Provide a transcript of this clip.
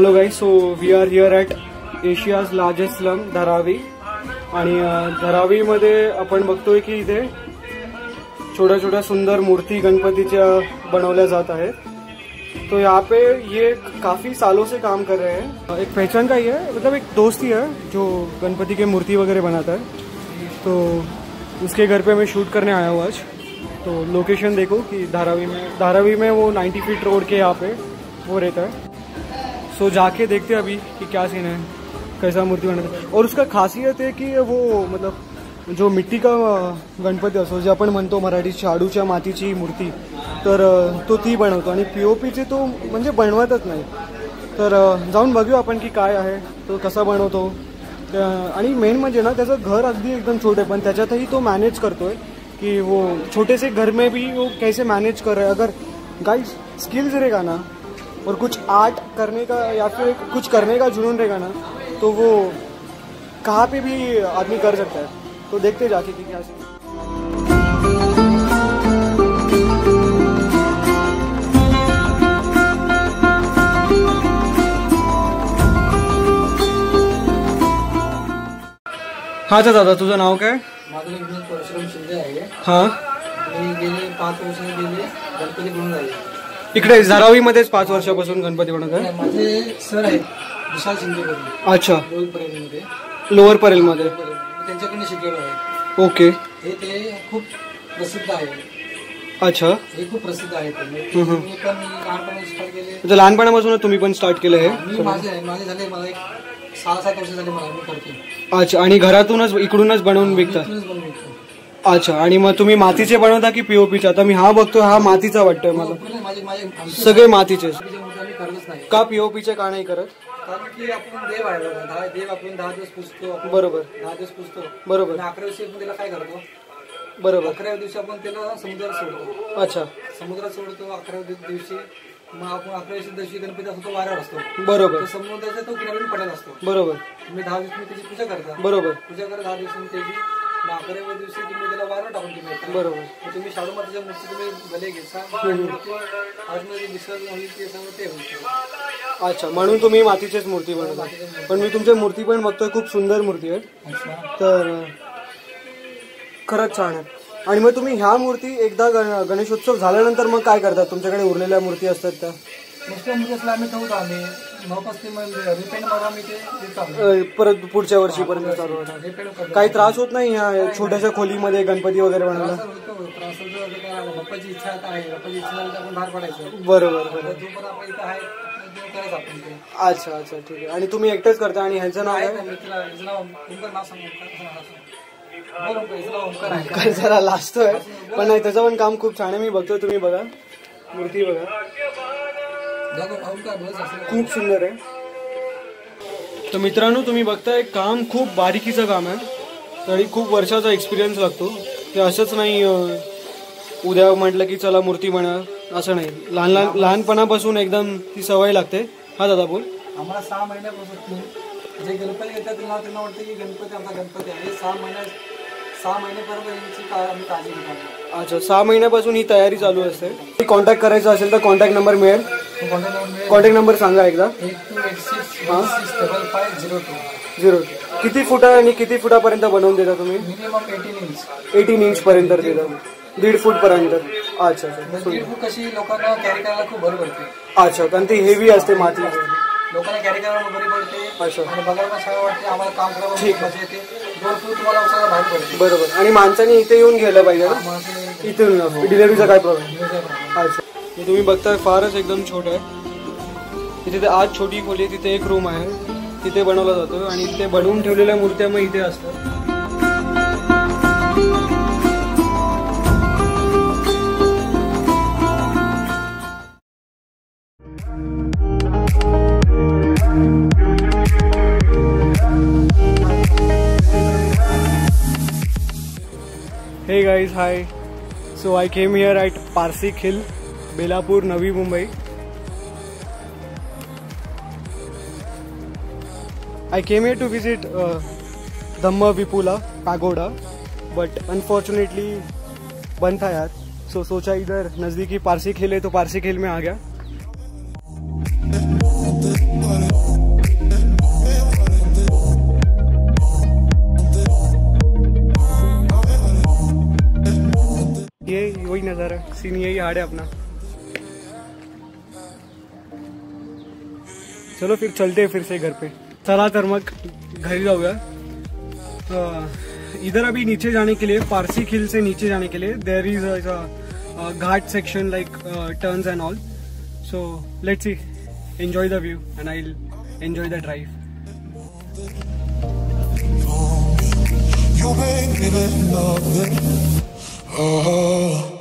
Hello guys, so we are here at Asia's largest slum Dharavi. आणि धारावीमध्ये आपण बघतोय की इथे छोट्या छोट्या सुंदर मूर्ति गणपतीच्या बनवल्या जात आहेत. तो यहाँ पे ये काफ़ी सालों से काम कर रहे हैं. एक पहचान का ही है, मतलब एक दोस्त ही है जो गणपति के मूर्ति वगैरह बनाता है. तो उसके घर पे मैं शूट करने आया हूँ आज. तो लोकेशन देखो कि धारावी में वो 90 फीट रोड के यहाँ पे वो रहता है. सो जाके देखते हैं अभी कि क्या सीन है, कैसा मूर्ति बनाता है. और उसका खासियत है कि वो मतलब जो मिट्टी का गणपती असो, जे आपण म्हणतो मराठीत शाडूच्या मातीची मूर्ती, तर तो ती बनवतो. आणि POPचे तो म्हणजे बनवतच नाही. तर जाऊन बघूया आपण की काय आहे, तो कसा बनवतो. आणि मेन म्हणजे ना त्याचं घर अगदी एकदम छोटे, पण त्याच्यातही तो मॅनेज करतोय कि वो छोटे से घर में भी वो कैसे मैनेज कर रहे हैं. अगर गाइस स्किल्स रहेगा ना और कुछ आर्ट करने का या फिर कुछ करने का जुनून रहेगा ना, तो वो कहाँ पे भी आदमी कर सकता है. तो देखते जाके कि क्या सीन. हा दादा, तुझं नाव काय? माझं नाव परशुराम शिंदे आहे. हां, मी गेले 5 वर्ष गणपती बनवून राहिले. इकडे धारावीमध्येच 5 वर्षापासून गणपती बनवत आहे. माझे सर आहेत विशाल शिंदे. अच्छा, लोअर परेलमध्ये. लोअर परेलमध्ये त्यांच्याकडून शिकलेलो आहे. ओके. ते खूप प्रसिद्ध आहे. अच्छा, हे खूप प्रसिद्ध आहे. मी पण लहानपणी स्टार्ट केले. म्हणजे लहानपणापासून तुम्ही पण स्टार्ट केलं हे? मी माझे झाले, मला एक 6-7 वर्ष झाले मला, मी करते. अच्छा, आणि घरातूनच इकडूनच बनवून विकता? अच्छा, आणि मग तुम्ही मातीचे बनवता की POPचे? आता मी हा बघतो, हा मातीचा वाटतोय मला. सगळे मातीचे का? POPचे का नाही करत? कारण की आपण देव आहे, देव आपण 10 दिवस पुजतो. बरोबर, 10 दिवस पुजतो. बरोबर. 11व्या दिवशी आपण त्याला काय करतो? बरोबर, 11व्या दिवशी आपण त्याला समुद्रात सोडतो. अच्छा, समुद्रात सोडतो 11व्या दिवशी. मग आपण 11व्या दिवशी गणपती असतो, तो वाऱ्यावर असतो. बरोबर. समुद्राचा तो किनाऱ्यावर पडेल असतो. बरोबर. तुम्ही 10 दिवस त्याची पूजा करता. बरोबर. पूजा करा 10 दिवस त्याची. 11व्या दिवशी तुम्ही त्याला वाऱ्यावर टाकून तुम्ही. बरोबर. तुम्ही शाडू मातीच्या मूर्ती तुम्ही भले घेता, आतमध्ये विसर्जन होईल ते सगळं ते होईल. अच्छा, म्हणून तुम्ही मातीचीच मूर्ती बनवता. पण मी तुमच्या मूर्ती पण बघतोय, खूप सुंदर मूर्ती आहे. तर खरंच छान आहे. आणि मग तुम्ही ह्या मूर्ती एकदा गणेशोत्सव झाल्यानंतर मग काय करतात? तुमच्याकडे उरलेल्या मूर्ती असतात त्या नुसत्या मूर्ती आम्ही ठेवतो. आम्ही रिपेंट मारून आम्ही ते परत पुढच्या वर्षीपर्यंत चालू होतात. काही त्रास होत नाही ह्या छोट्याशा खोलीमध्ये गणपती वगैरे बनवायला? बाप्पाची इच्छा आहे, बाप्पाची इच्छा झाली तर आपण बाहेर पडायचं. बरोबर. जोपर्यंत आपण इथं आहे करायचं आपण ते. अच्छा अच्छा, ठीक आहे. आणि तुम्ही एकटेच करता? आणि ह्याचं नाव आहे? जरा लाजतोय, पण नाही, त्याचं पण काम खूप छान आहे. मी बघतोय, तुम्ही बघा मूर्ती बघा, खूप सुंदर आहे. तर मित्रांनो, तुम्ही बघताय काम खूप बारीकीचं काम आहे. तरी खूप वर्षाचा एक्सपिरियन्स लागतो. ते असंच नाही उद्या म्हटलं की चला मूर्ती बना, असं नाही. लहानपणापासून एकदम ती सवय लागते. हा दादा बोल. आम्हाला 6 महिन्यापासून जे गणपती येतात त्यांना वाटतं की गणपती आमचा गणपती आहे. 6 महिन्यापर्यंत यांची आम्ही काळजी घेतो. अच्छा, 6 महिन्यापासून ही तयारी चालू असते. कॉन्टॅक्ट करायचा असेल तर कॉन्टॅक्ट नंबर मिळेल? कॉन्टॅक्ट नंबर सांगा एकदा. 8286550502. किती फुटा आणि किती फुटापर्यंत बनवून देता तुम्ही? Minimum 18 inch. 18 इंच पर्यंत देता? 1.5 फूट पर्यंत. अच्छा अच्छा. 1.5 फूट कशी लोकांना कॅरी करायला खूप बरं पडते. अच्छा, कारण ती हेवी असते माती, लोकांना कॅरी करायला बरी पडते. अच्छा, आणि बघायला पण छान वाटते. आम्हाला काम करायला ठीक मजा येते. 2 फूट तुम्हाला उचलायला बाहेर पडते. बरोबर. आणि माणसाने इथे येऊन घ्यायला पाहिजे ना, इथून डिलिव्हरीचा काय प्रॉब्लेम? अच्छा, तुम्ही बघताय फारच एकदम छोटं आहे. तिथे आज छोटी खोली, तिथे एक रूम आहे, तिथे बनवला जातो. आणि तिथे बनवून ठेवलेल्या मूर्त्या मग इथे असतात. Hey guys, hi. So I came here at Parsik Hill, Belapur, Navi Mumbai. I came here to visit Dhamma Vipula Pagoda, but unfortunately बंद था यार. सो सोचा इधर नज़दीकी पारसिक हिल है तो पारसिक हिल में आ गया. वही नज़ारा, सीन यही हार्ड है अपना। चलो फिर चलते हैं फिर से घर पे। चला तर मग घरी जाऊया। इधर अभी नीचे जाने के लिए, पारसी खिल से नीचे जाने के लिए there is a ghat section like turns and all. So let's see, enjoy the view and I will enjoy the drive. You make me love it. Oh.